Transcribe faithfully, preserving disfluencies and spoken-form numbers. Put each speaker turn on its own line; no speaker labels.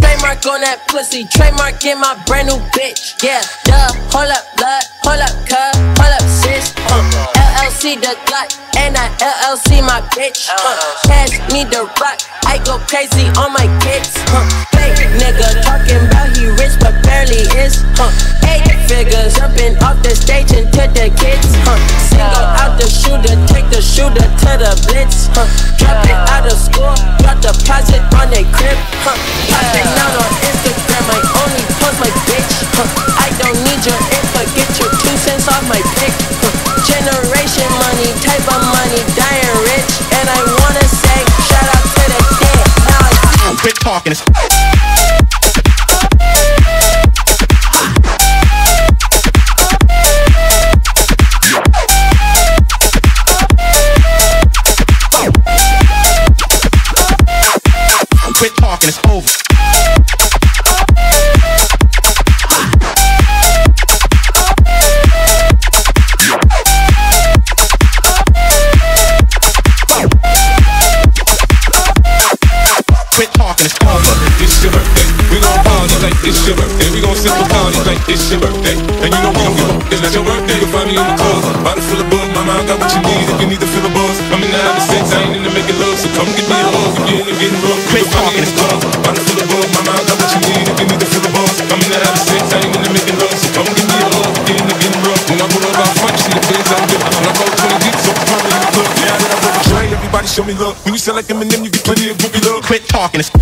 Trademark on that pussy, trademark in my brand new bitch. Yeah, duh, hold up, blood, hold up, cuz, hold up, sis. Uh, L L C the Glock, and I L L C my bitch. Uh, cash me the rock, I go crazy on my kids. Uh, fake nigga talking about he rich but barely is. Uh, eight figures jumping off the stage into the kids. Uh, single out the shooter, take the shooter to the blitz. Uh, drop it out of school, drop deposit on their crib. Uh, popping out on Instagram, I only post my bitch. Uh, I don't need your info, get your two cents off my pic. Uh, generation money, type of money, dying rich. And I wanna say, shout out to the dead. Now I see.
Quit talking. Quit talking, it's over. Quit talking, it's over.
It's your birthday, we gon' party like it's your birthday. We gon' sip a party like it's your birthday. And you know we don't give up, it's not your birthday. You'll find me in the club, bottle full of bug. My mind got what you need if you need to feel the buzz. I'm in the having sex, I ain't into making love. So come get me a hug, if you're into getting rough.
Quit talking, it's over.
Bottle full of bug, my mind got what you need if you need to feel the buzz. I'm in the having sex, I ain't into making love. So come get me a hug, if you're into getting rough. When I pull up out front, you see the kids out there. When I roll twenty deep, so I'm in the club. Now that I roll a tray, everybody show me love. When you sell like Eminem, you get plenty of groupie love.
Quit talking, it's